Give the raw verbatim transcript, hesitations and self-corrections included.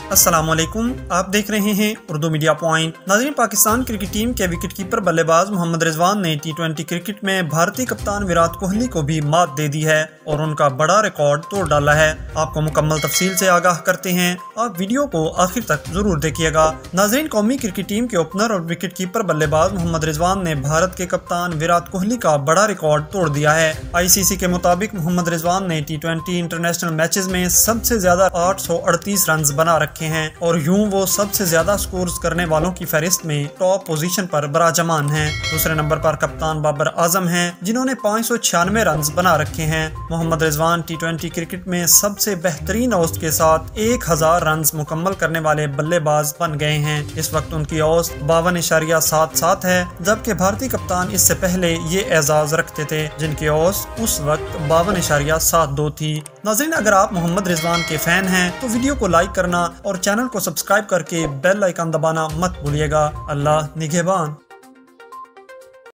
अस्सलाम वालेकुम, आप देख रहे हैं उर्दू मीडिया पॉइंट। नाज़रीन, पाकिस्तान क्रिकेट टीम के विकेट कीपर बल्लेबाज मोहम्मद रिजवान ने टी ट्वेंटी क्रिकेट में भारतीय कप्तान विराट कोहली को भी मात दे दी है और उनका बड़ा रिकॉर्ड तोड़ डाला है। आपको मुकम्मल तफसील से आगाह करते हैं, आप वीडियो को आखिर तक जरूर देखिएगा। नाज़रीन, कौमी क्रिकेट टीम के ओपनर और विकेट कीपर बल्लेबाज मोहम्मद रिजवान ने भारत के कप्तान विराट कोहली का बड़ा रिकॉर्ड तोड़ दिया है। आई सी सी के मुताबिक मोहम्मद रिजवान ने टी ट्वेंटी इंटरनेशनल मैचेस में सबसे ज्यादा आठ सौ अड़तीस रन बना रखे हैं और यूं वो सबसे ज्यादा स्कोर्स करने वालों की फहरिस्त में टॉप पोजीशन पर बराजमान हैं। दूसरे नंबर पर कप्तान बाबर आजम हैं, जिन्होंने पाँच सौ छियानवे रन बना रखे हैं। Mohammad Rizwan T twenty cricket में सबसे बेहतरीन औसत के साथ एक हजार रन मुकम्मल करने वाले बल्लेबाज बन गए हैं। इस वक्त उनकी औसत बावन इशारिया सात सात है, जबकि भारतीय कप्तान इससे पहले ये एजाज रखते थे, जिनकी औसत उस वक्त बावन इशारिया सात दो थी। नाज़रीन, अगर आप मोहम्मद रिजवान के फैन हैं तो वीडियो को लाइक करना और चैनल को सब्सक्राइब करके बेल आइकन दबाना मत भूलिएगा। अल्लाह निगहबान।